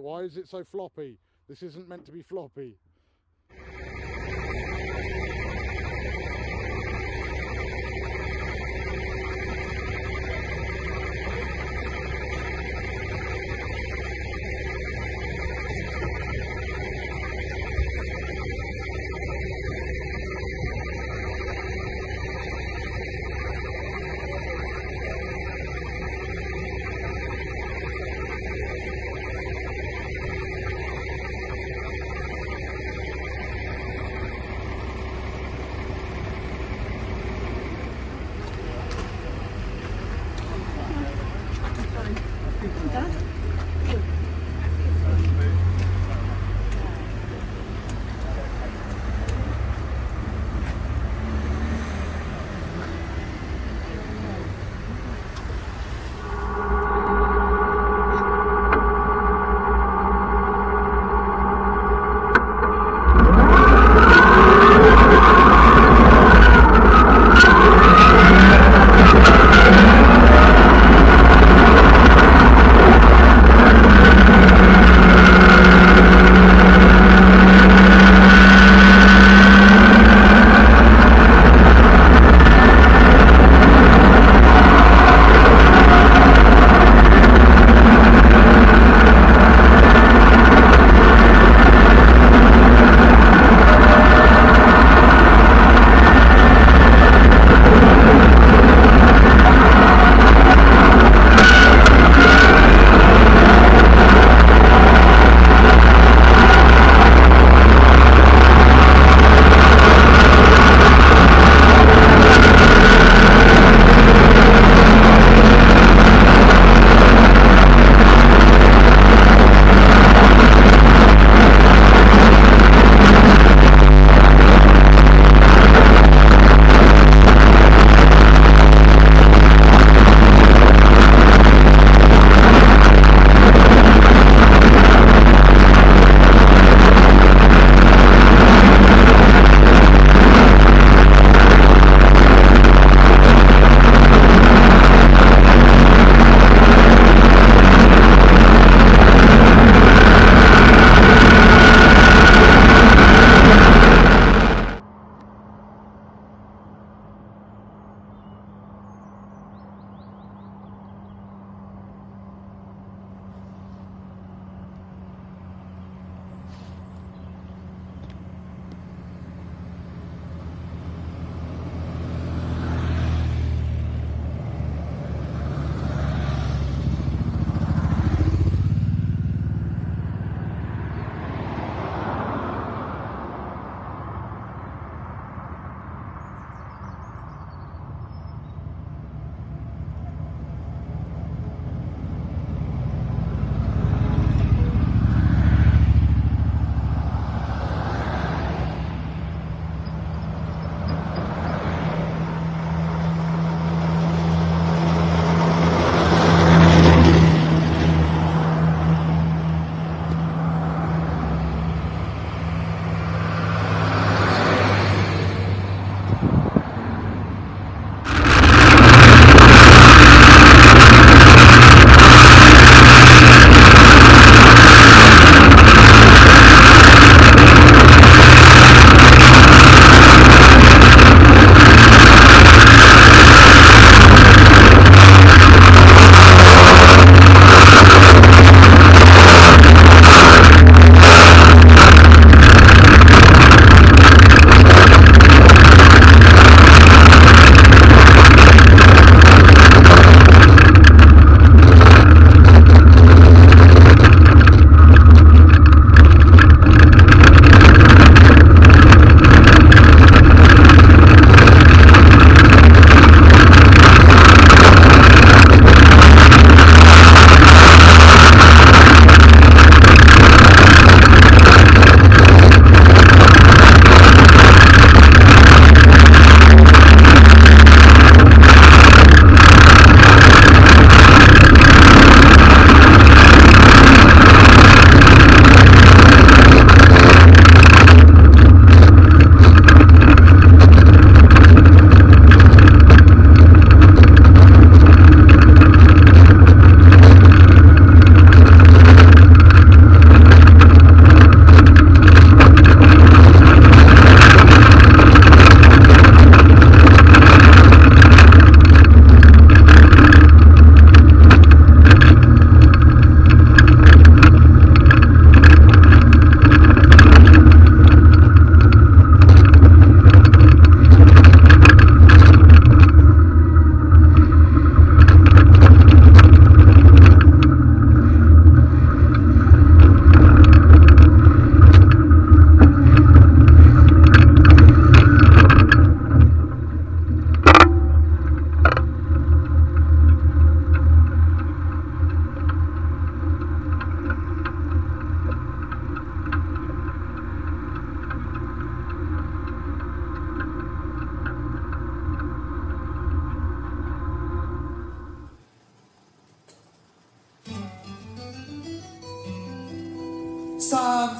Why is it so floppy? This isn't meant to be floppy.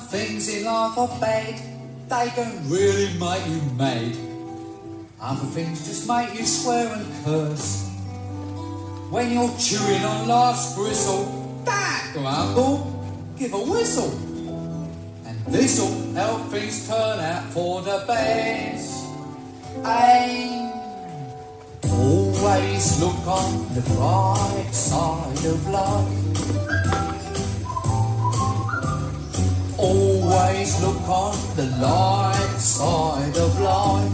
things in life are bad, they don't really make you mad. Other things just make you swear and curse. When you're chewing on life's gristle, don't grumble, give a whistle. And this'll help things turn out for the best. Aim. Always look on the bright side of life. Always look on the light side of life.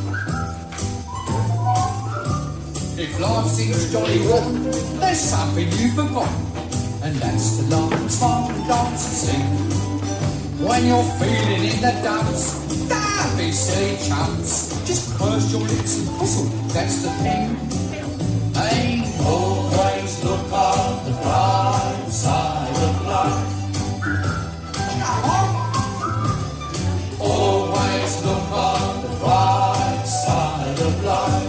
If life seems jolly rotten, there's something you've forgotten, and that's to laugh and smile and dance and sing. When you're feeling in the dumps, don't be silly chumps, just purse your lips and whistle, that's the thing. Hey, always look on the bright side of life. Always look on the bright side of life.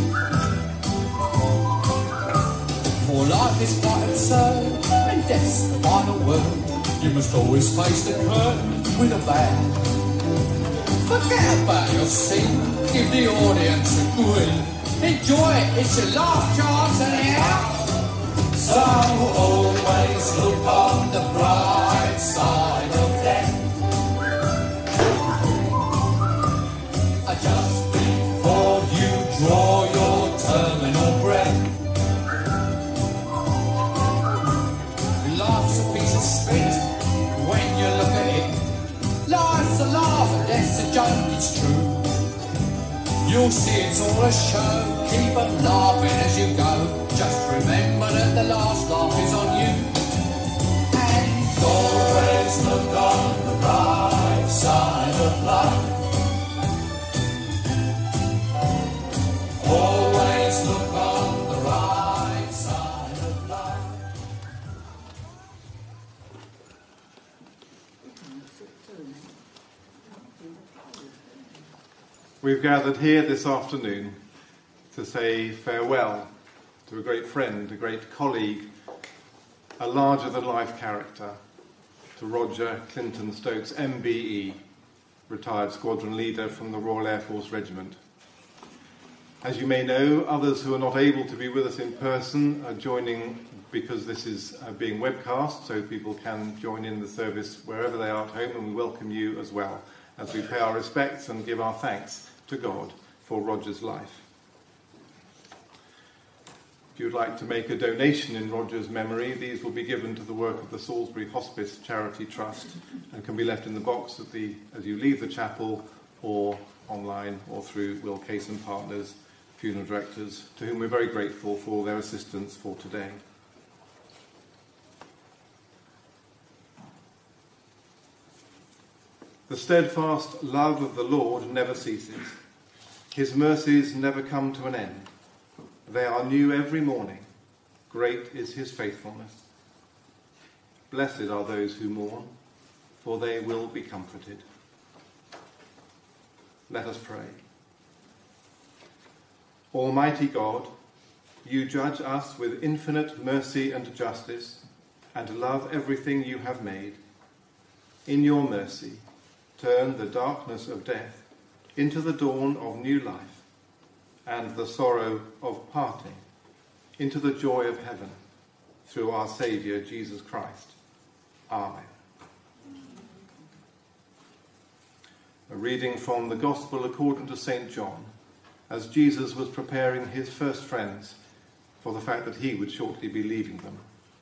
For life is quite absurd, and death's the final word. You must always face the curtain with a bow. Forget about your scene, give the audience a grin. Enjoy it, it's your last chance anyhow. So always look on the bright side of death. Just before you draw your terminal breath. Life's a piece of spit when you look at it. Life's a laugh and death's a joke, it's true. You'll see it's all a show, keep on laughing as you go. Just remember that the last laugh is on you. And always look on the bright side of life. Always look on the right side of life. We've gathered here this afternoon to say farewell to a great friend, a great colleague, a larger-than-life character, to Roger Clinton Stokes, MBE, retired squadron leader from the Royal Air Force Regiment. As you may know, others who are not able to be with us in person are joining because this is being webcast, so people can join in the service wherever they are at home, and we welcome you as well as we pay our respects and give our thanks to God for Roger's life. If you would like to make a donation in Roger's memory, these will be given to the work of the Salisbury Hospice Charity Trust and can be left in the box as you leave the chapel, or online, or through Will Case and Partners, funeral directors, to whom we're very grateful for their assistance for today. The steadfast love of the Lord never ceases. His mercies never come to an end. They are new every morning. Great is his faithfulness. Blessed are those who mourn, for they will be comforted. Let us pray. Almighty God, you judge us with infinite mercy and justice, and love everything you have made. In your mercy, turn the darkness of death into the dawn of new life, and the sorrow of parting into the joy of heaven, through our Saviour Jesus Christ. Amen. A reading from the Gospel according to St. John, as Jesus was preparing his first friends for the fact that he would shortly be leaving them.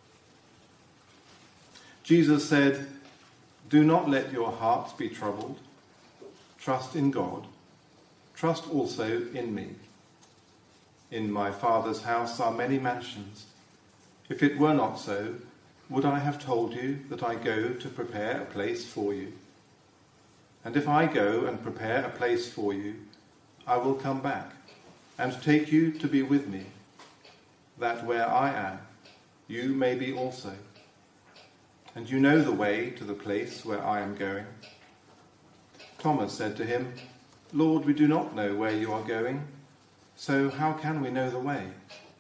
Jesus said, "Do not let your hearts be troubled. Trust in God. Trust also in me. In my Father's house are many mansions. If it were not so, would I have told you that I go to prepare a place for you? And if I go and prepare a place for you, I will come back and take you to be with me, that where I am, you may be also. And you know the way to the place where I am going." Thomas said to him, "Lord, we do not know where you are going, so how can we know the way?"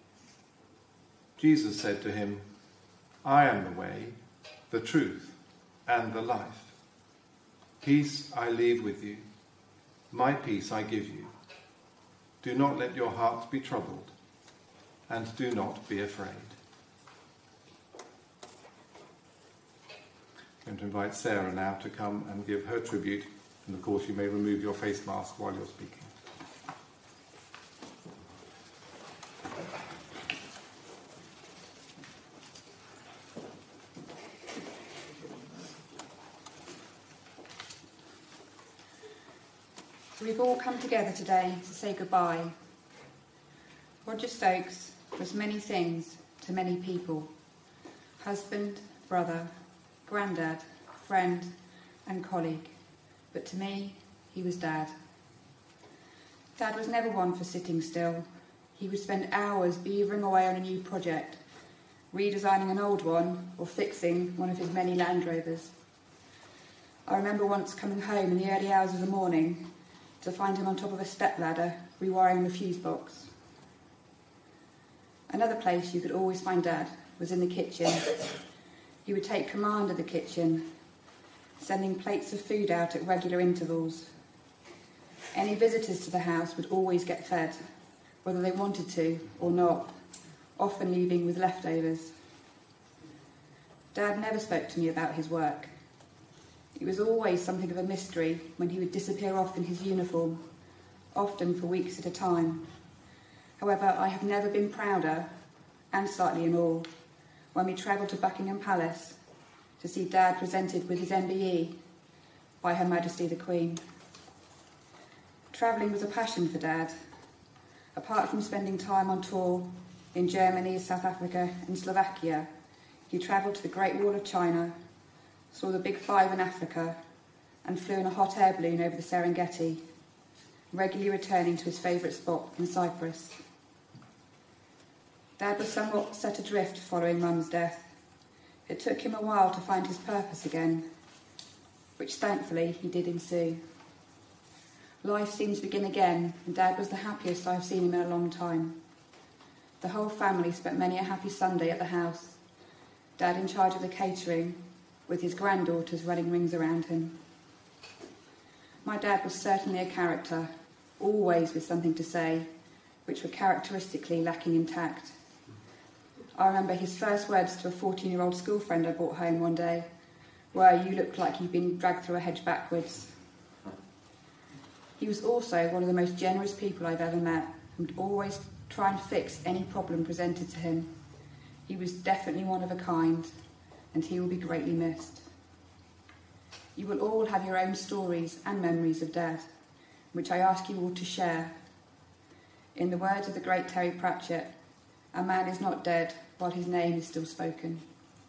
Jesus said to him, "I am the way, the truth, and the life. Peace I leave with you, my peace I give you. Do not let your hearts be troubled, and do not be afraid. I'm going to invite Sarah now to come and give her tribute, and of course you may remove your face mask while you're speaking. So we've all come together today to say goodbye. Roger Stokes was many things to many people. Husband, brother, granddad, friend and colleague. But to me, he was Dad. Dad was never one for sitting still. He would spend hours beavering away on a new project, redesigning an old one or fixing one of his many Land Rovers. I remember once coming home in the early hours of the morning to find him on top of a stepladder rewiring the fuse box. Another place you could always find Dad was in the kitchen. He would take command of the kitchen, sending plates of food out at regular intervals. Any visitors to the house would always get fed, whether they wanted to or not, often leaving with leftovers. Dad never spoke to me about his work. It was always something of a mystery when he would disappear off in his uniform, often for weeks at a time. However, I have never been prouder, and slightly in awe, when we travelled to Buckingham Palace to see Dad presented with his MBE by Her Majesty the Queen. Travelling was a passion for Dad. Apart from spending time on tour in Germany, South Africa and Slovakia, he travelled to the Great Wall of China, saw the Big Five in Africa, and flew in a hot air balloon over the Serengeti, regularly returning to his favourite spot in Cyprus. Dad was somewhat set adrift following Mum's death. It took him a while to find his purpose again, which thankfully he did ensue. Life seemed to begin again, and Dad was the happiest I've seen him in a long time. The whole family spent many a happy Sunday at the house, Dad in charge of the catering, with his granddaughters running rings around him. My dad was certainly a character, always with something to say, which were characteristically lacking in tact. I remember his first words to a 14-year-old school friend I brought home one day were, "You look like you've been dragged through a hedge backwards." He was also one of the most generous people I've ever met, and would always try and fix any problem presented to him. He was definitely one of a kind, and he will be greatly missed. You will all have your own stories and memories of Dad, which I ask you all to share. In the words of the great Terry Pratchett, a man is not dead while his name is still spoken.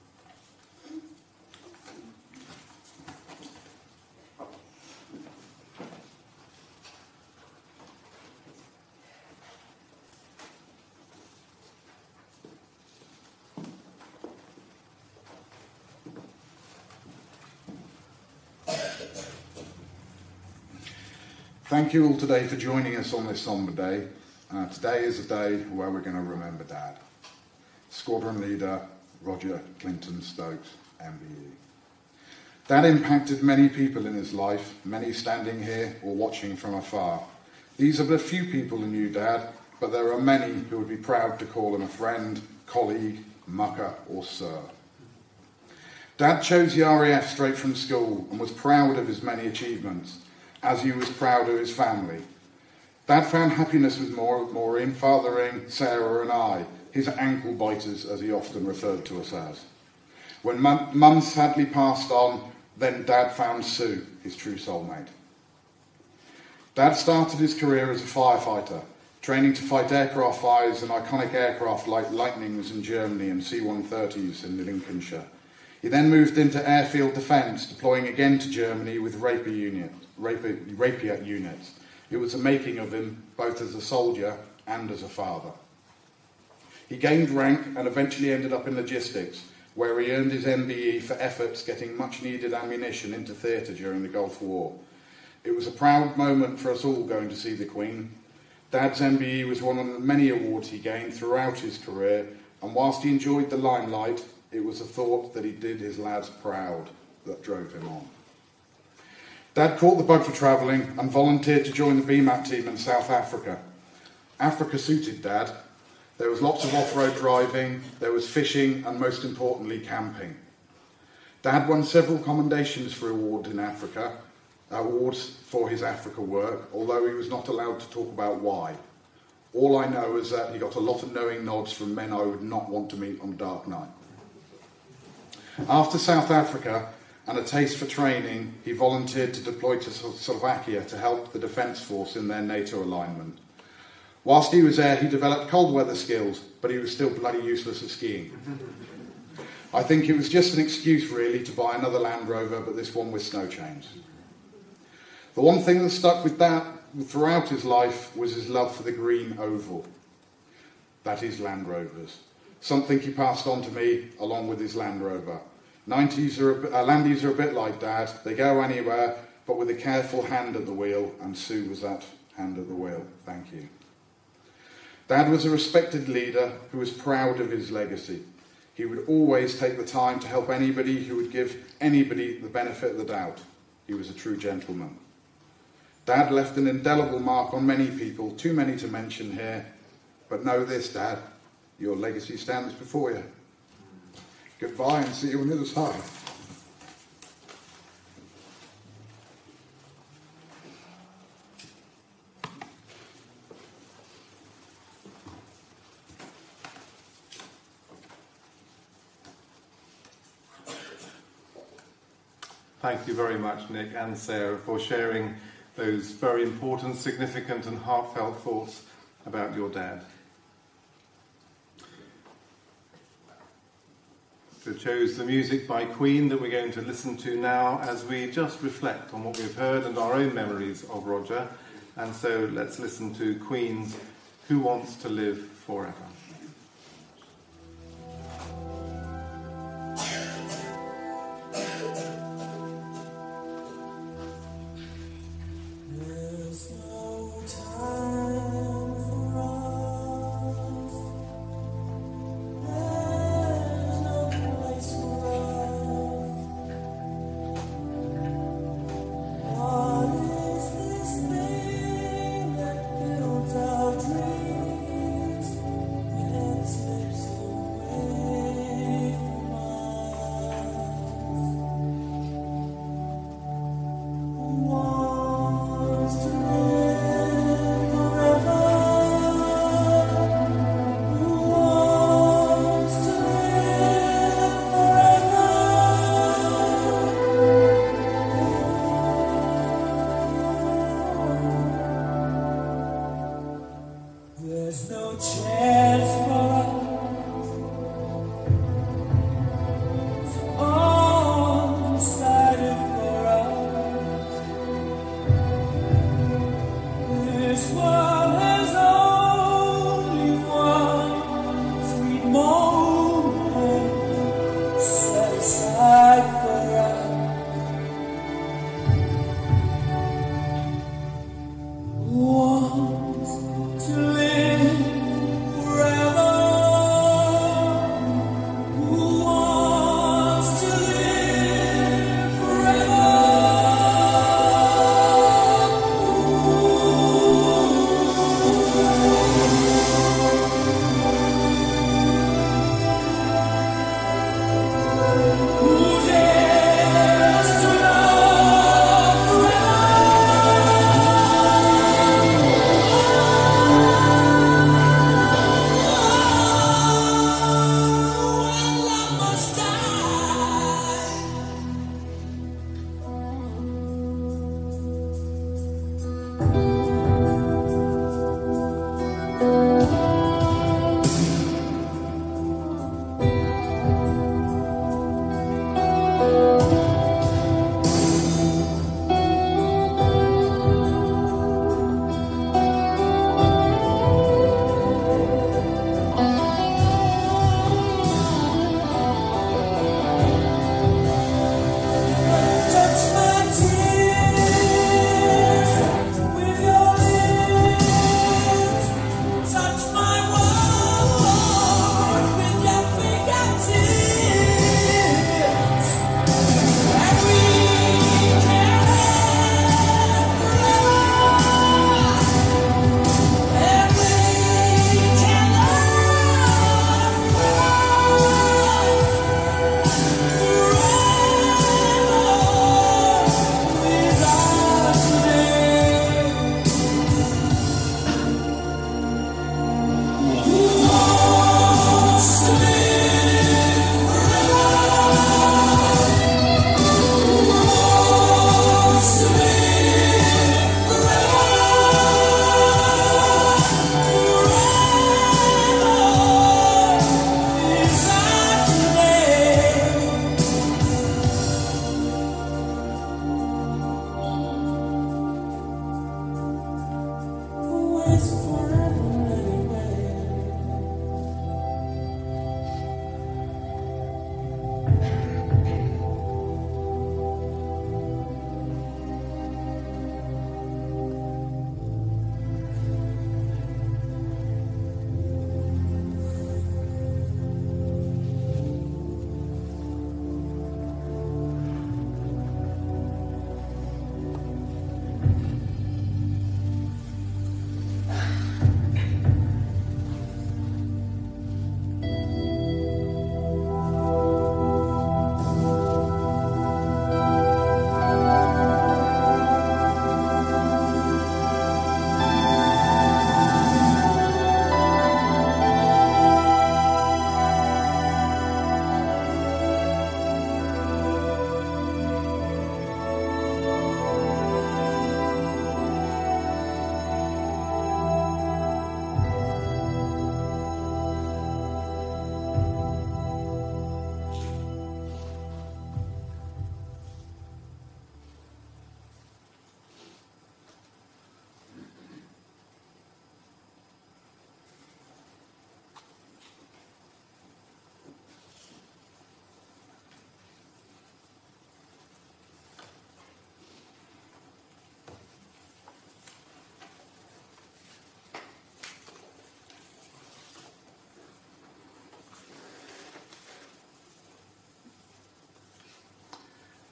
Thank you all today for joining us on this sombre day. Today is a day where we're going to remember Dad. Squadron leader Roger Clinton Stokes, MBE. Dad impacted many people in his life, many standing here or watching from afar. These are but a few people who knew Dad, but there are many who would be proud to call him a friend, colleague, mucker or sir. Dad chose the RAF straight from school and was proud of his many achievements, as he was proud of his family. Dad found happiness with Maureen, fathering Sarah and I, his ankle biters as he often referred to us as. When Mum sadly passed on, then Dad found Sue, his true soulmate. Dad started his career as a firefighter, training to fight aircraft fires in iconic aircraft like Lightnings in Germany and C-130s in Lincolnshire. He then moved into airfield defence, deploying again to Germany with Rapier units. It was the making of him both as a soldier and as a father. He gained rank and eventually ended up in logistics, where he earned his MBE for efforts getting much needed ammunition into theatre during the Gulf War. It was a proud moment for us all going to see the Queen. Dad's MBE was one of the many awards he gained throughout his career, and whilst he enjoyed the limelight, it was the thought that he did his lads proud that drove him on. Dad caught the bug for travelling and volunteered to join the BMAT team in South Africa. Africa suited Dad. There was lots of off-road driving, there was fishing, and most importantly, camping. Dad won several commendations for awards for his Africa work, although he was not allowed to talk about why. All I know is that he got a lot of knowing nods from men I would not want to meet on a dark night. After South Africa and a taste for training, he volunteered to deploy to Slovakia to help the Defence Force in their NATO alignment. Whilst he was there, he developed cold weather skills, but he was still bloody useless at skiing. I think it was just an excuse, really, to buy another Land Rover, but this one with snow chains. The one thing that stuck with Dad throughout his life was his love for the green oval. That is Land Rovers. Something he passed on to me along with his Land Rover. Landies are a bit like Dad. They go anywhere, but with a careful hand at the wheel, and Sue was that hand at the wheel. Thank you. Dad was a respected leader who was proud of his legacy. He would always take the time to help anybody who would give anybody the benefit of the doubt. He was a true gentleman. Dad left an indelible mark on many people, too many to mention here. But know this, Dad, your legacy stands before you. Goodbye and see you on the other side. Thank you very much, Nick and Sarah, for sharing those very important, significant and heartfelt thoughts about your dad. So chose the music by Queen that we're going to listen to now as we just reflect on what we've heard and our own memories of Roger. And so let's listen to Queen's Who Wants to Live Forever. Dreams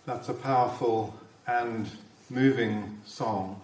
That's a powerful and moving song.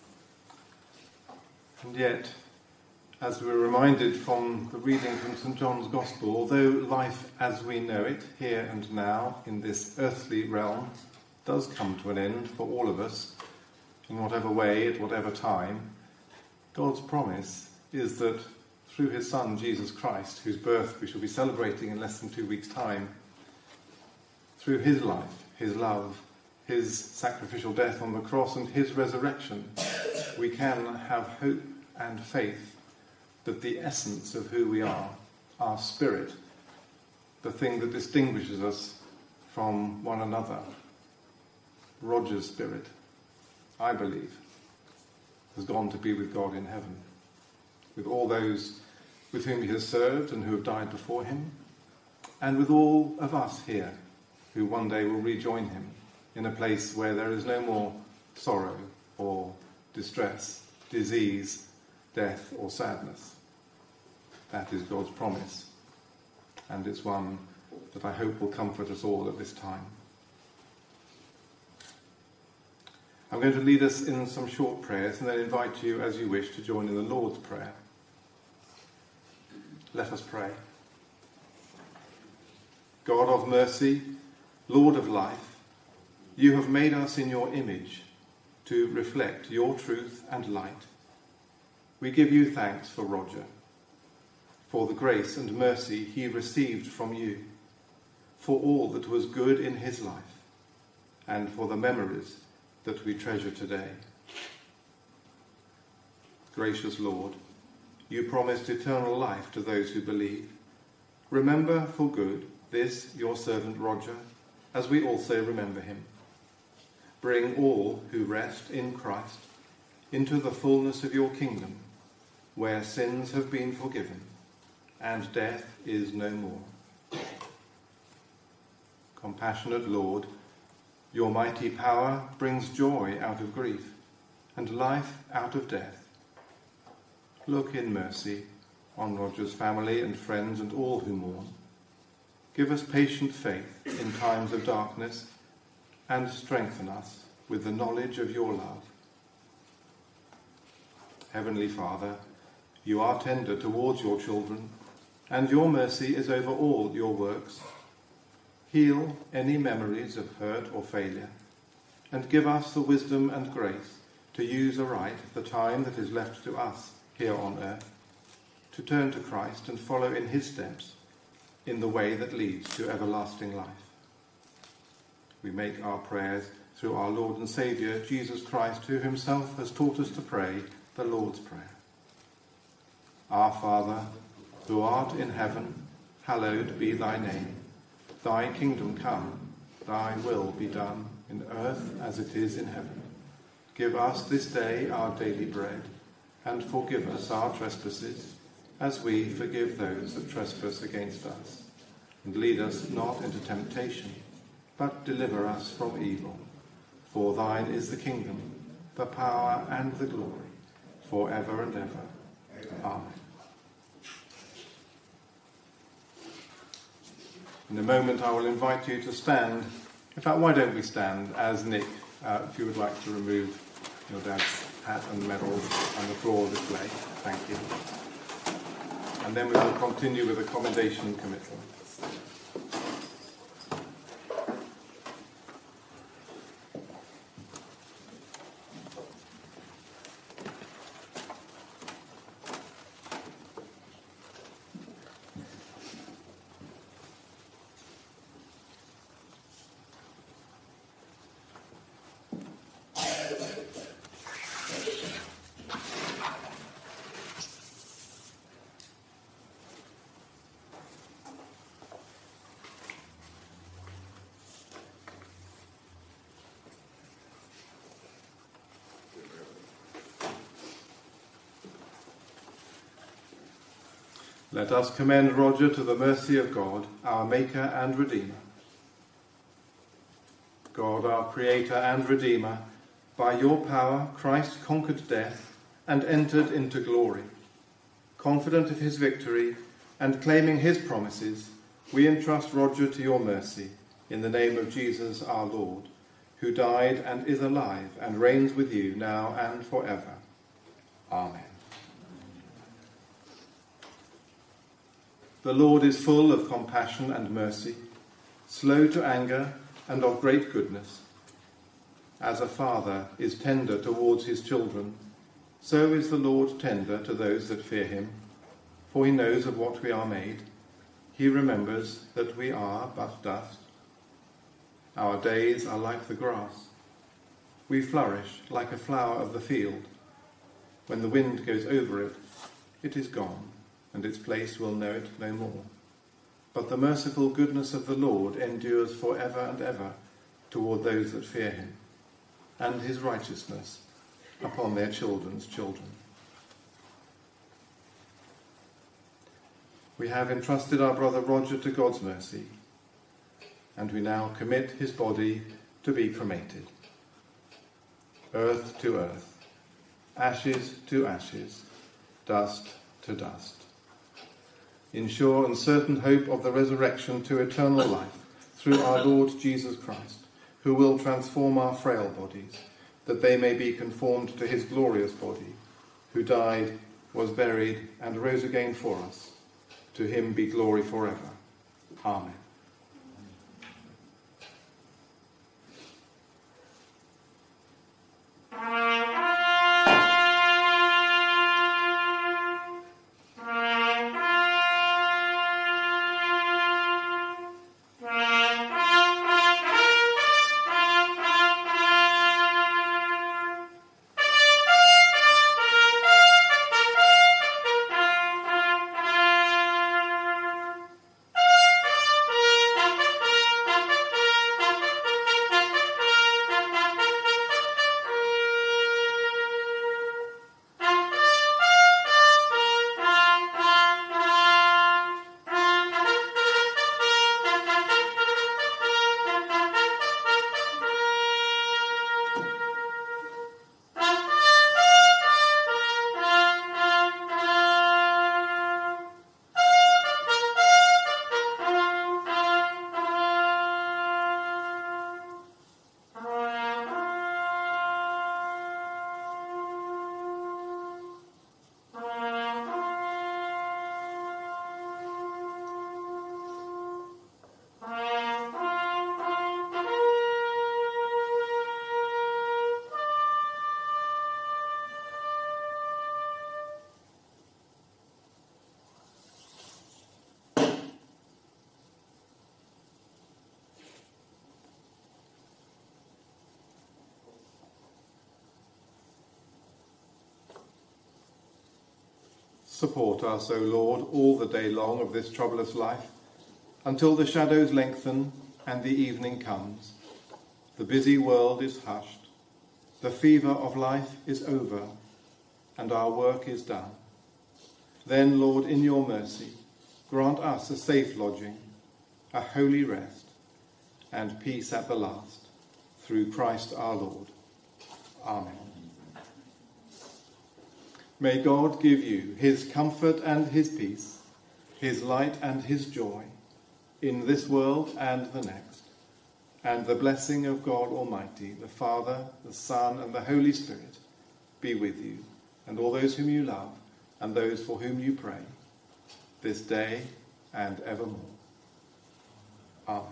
And yet, as we're reminded from the reading from St. John's Gospel, although life as we know it, here and now, in this earthly realm, does come to an end for all of us, in whatever way, at whatever time, God's promise is that through his Son, Jesus Christ, whose birth we shall be celebrating in less than 2 weeks' time, through his life, his love, his sacrificial death on the cross and his resurrection, we can have hope and faith that the essence of who we are, our spirit, the thing that distinguishes us from one another, Roger's spirit, I believe, has gone to be with God in heaven, with all those with whom he has served and who have died before him, and with all of us here who one day will rejoin him in a place where there is no more sorrow or distress, disease, death or sadness. That is God's promise, and it's one that I hope will comfort us all at this time. I'm going to lead us in some short prayers and then invite you, as you wish, to join in the Lord's Prayer. Let us pray. God of mercy, Lord of life, you have made us in your image to reflect your truth and light. We give you thanks for Roger, for the grace and mercy he received from you, for all that was good in his life, and for the memories that we treasure today. Gracious Lord, you promised eternal life to those who believe. Remember for good this your servant Roger, as we also remember him. Bring all who rest in Christ into the fullness of your kingdom, where sins have been forgiven and death is no more. Compassionate Lord, your mighty power brings joy out of grief and life out of death. Look in mercy on Roger's family and friends and all who mourn. Give us patient faith in times of darkness and strengthen us with the knowledge of your love. Heavenly Father, you are tender towards your children, and your mercy is over all your works. Heal any memories of hurt or failure, and give us the wisdom and grace to use aright the time that is left to us here on earth, to turn to Christ and follow in his steps in the way that leads to everlasting life. We make our prayers through our Lord and Saviour, Jesus Christ, who himself has taught us to pray the Lord's Prayer. Our Father, who art in heaven, hallowed be thy name. Thy kingdom come, thy will be done, in earth as it is in heaven. Give us this day our daily bread, and forgive us our trespasses, as we forgive those that trespass against us. And lead us not into temptation, but deliver us from evil. For thine is the kingdom, the power and the glory, for ever and ever. Amen. In a moment I will invite you to stand. In fact, why don't we stand as Nick, if you would like to remove your dad's hat and medals on the floor display. Thank you. And then we will continue with a commendation and committal. Let us commend Roger to the mercy of God, our Maker and Redeemer. God, our Creator and Redeemer, by your power Christ conquered death and entered into glory. Confident of his victory and claiming his promises, we entrust Roger to your mercy, in the name of Jesus our Lord, who died and is alive and reigns with you now and forever. Amen. The Lord is full of compassion and mercy, slow to anger and of great goodness. As a father is tender towards his children, so is the Lord tender to those that fear him. For he knows of what we are made. He remembers that we are but dust. Our days are like the grass. We flourish like a flower of the field. When the wind goes over it, it is gone, and its place will know it no more. But the merciful goodness of the Lord endures forever and ever toward those that fear him, and his righteousness upon their children's children. We have entrusted our brother Roger to God's mercy, and we now commit his body to be cremated. Earth to earth, ashes to ashes, dust to dust. In sure and certain hope of the resurrection to eternal life through our Lord Jesus Christ, who will transform our frail bodies, that they may be conformed to his glorious body, who died, was buried, and rose again for us. To him be glory forever. Amen. Support us, O Lord, all the day long of this troublous life, until the shadows lengthen and the evening comes. The busy world is hushed, the fever of life is over, and our work is done. Then, Lord, in your mercy, grant us a safe lodging, a holy rest, and peace at the last, through Christ our Lord. Amen. May God give you his comfort and his peace, his light and his joy, in this world and the next. And the blessing of God Almighty, the Father, the Son, and the Holy Spirit be with you, and all those whom you love, and those for whom you pray, this day and evermore. Amen.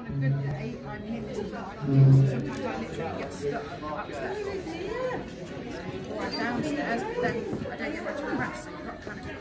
on a good day, I'm hinting like sometimes I literally get stuck upstairs or I'm downstairs, but then I don't get much of a rest, so you've got to kind of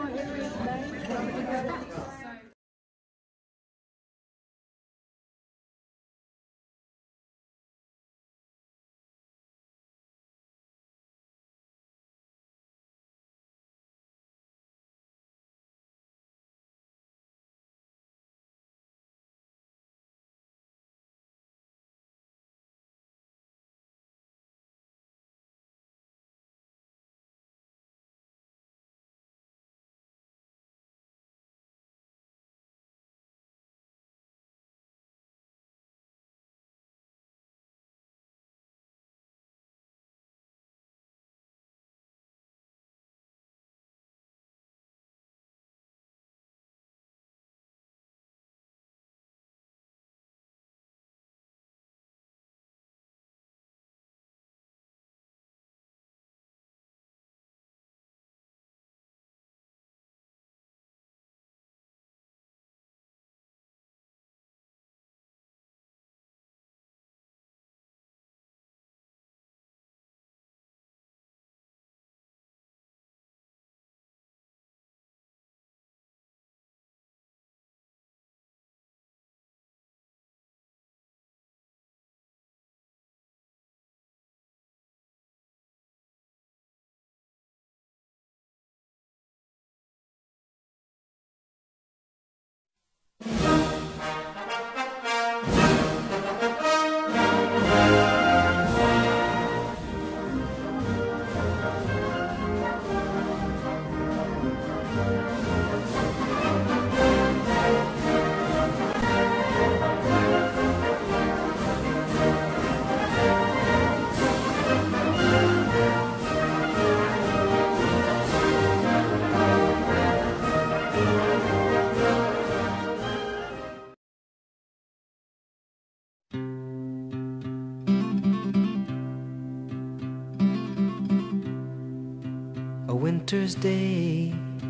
winter's day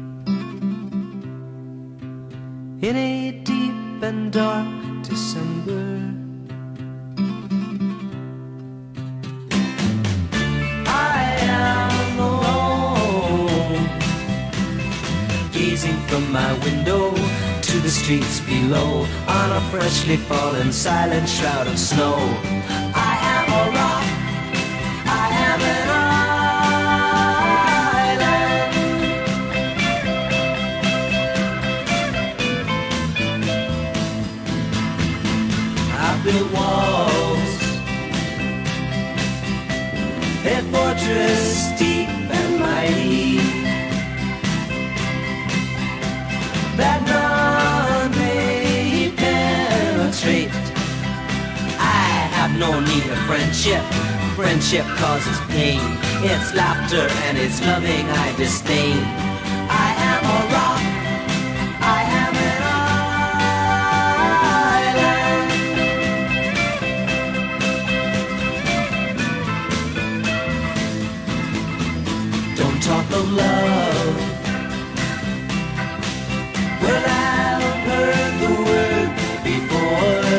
in a deep and dark December. I am alone, gazing from my window to the streets below on a freshly fallen silent shroud of snow. I am a rock, I am an island. I built walls, a fortress deep and mighty, that none may penetrate. I have no need of friendship. Friendship causes pain. It's laughter and it's loving I disdain. I am a rock, I am an island. Don't talk of love, well, I've heard the word before.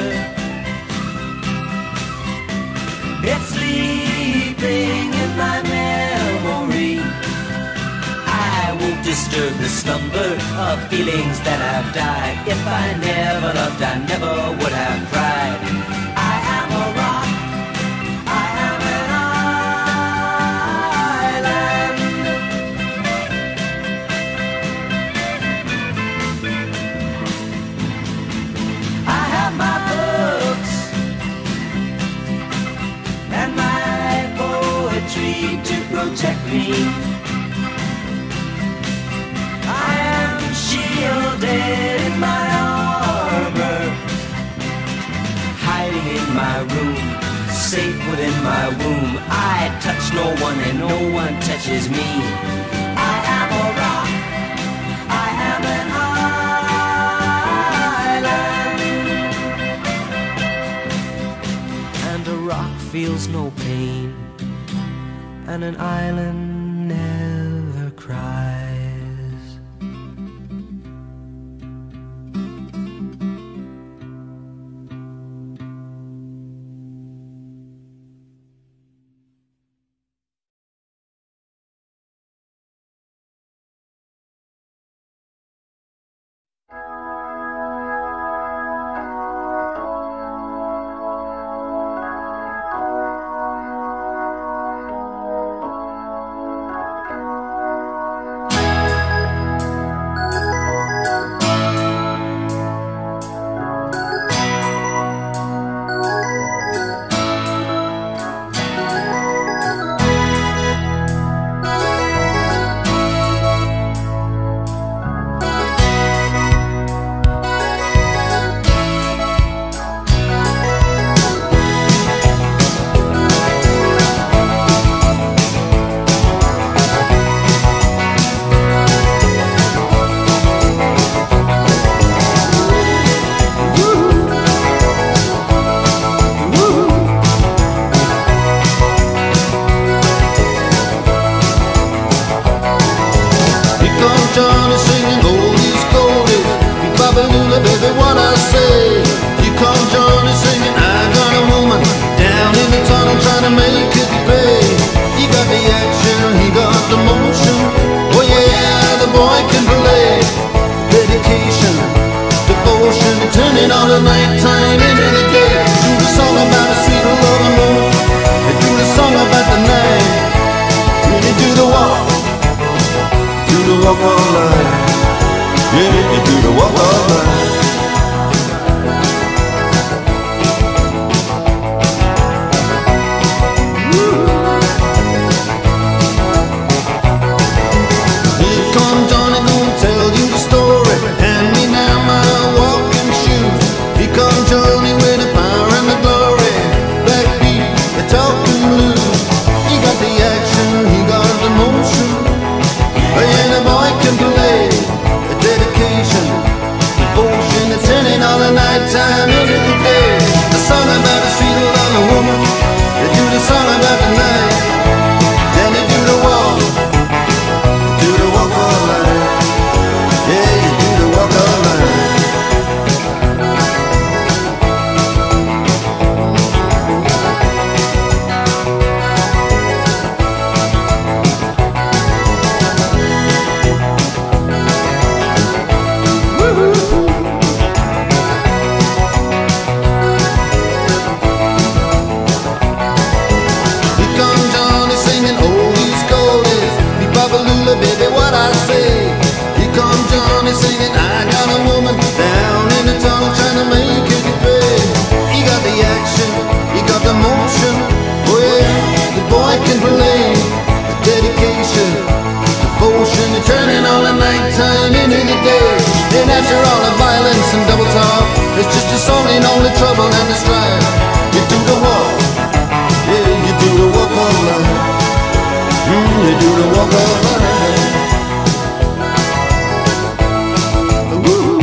It's sleeping in my memory. I won't disturb the slumber of feelings that have died. If I never loved, I never would have cried. I am a rock, I am an island. I have my books and my poetry to protect me. I am shielded in my armor, hiding in my room, safe within my womb. I touch no one and no one touches me. I am a rock, I am an island. And a rock feels no pain, and an island never cries. baby, what I say. You come Johnny singing, I got a woman down in the tunnel trying to make it pay. He got the action, he got the motion. Oh yeah, the boy can play. Dedication, devotion, turning all the nighttime into the day. Do the song about a sweet love and woman. They do the song about the night. Really do the walk of life. Yeah, you do the walk of life. Here come Johnny, gonna tell you the story. Hand me down my walking shoes. Here come Johnny with the power and the glory. Backbeat, the talking blues. He got the action, he got the motion. And the boy can play. The dedication, devotion, the turning all the nighttime into the day. The song about the sweet love of woman. They do the song about the night. Then they do the walk of life. Yeah, you do the walk of life. Here comes Johnny singing oldies goldies. Be Babalula, baby, what I say. Here comes Johnny singing, I got a woman down in the tunnel trying to make it pay. He got the action, he got the motion. Oh yeah, the boy can play. The dedication, devotion, the turning all the nighttime into the day. And after all the violence and double talk, it's just a song in all the trouble and the strife. You do the walk, yeah, you do the walk of life. You do the walk of life. Woo.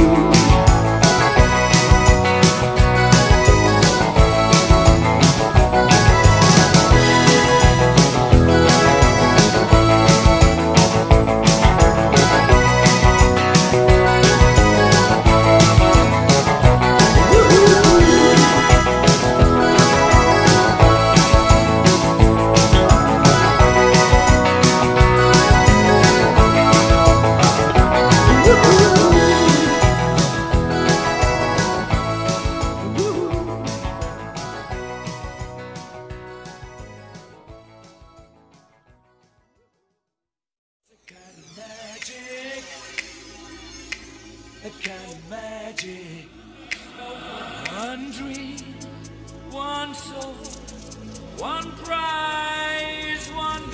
A kind of magic. One dream, one soul, one prize, one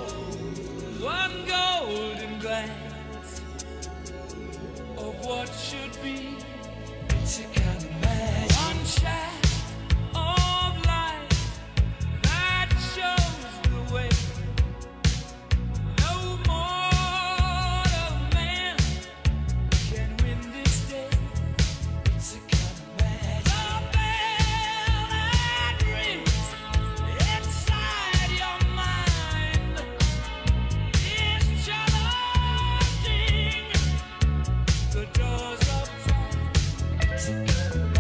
golden glance of what should be. It's a kind of magic. One shaft of light that shows the way. No mortal man can win this day. It's a kind of magic. The bell that rings inside your mind is challenging the doors of time. It's a kind of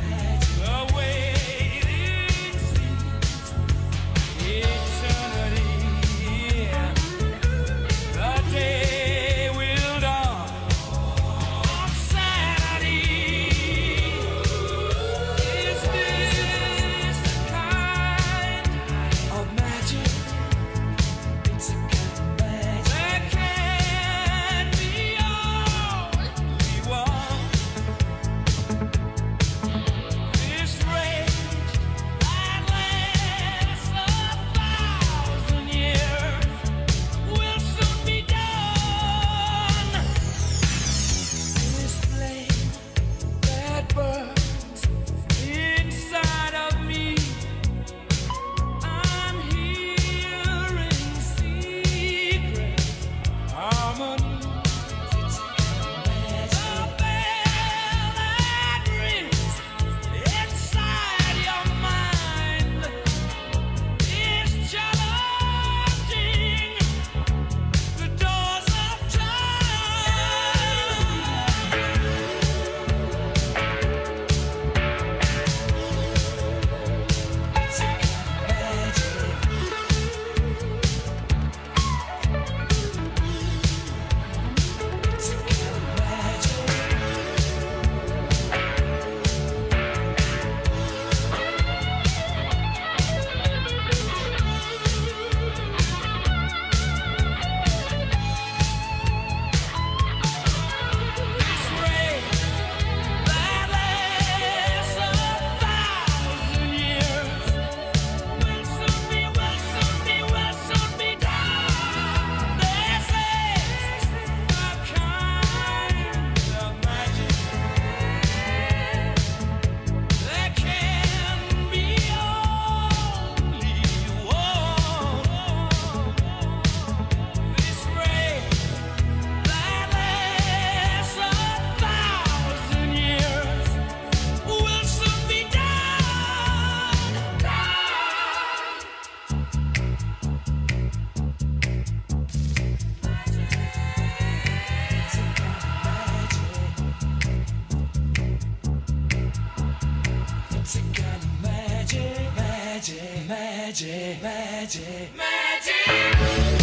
magic, magic, magic, magic.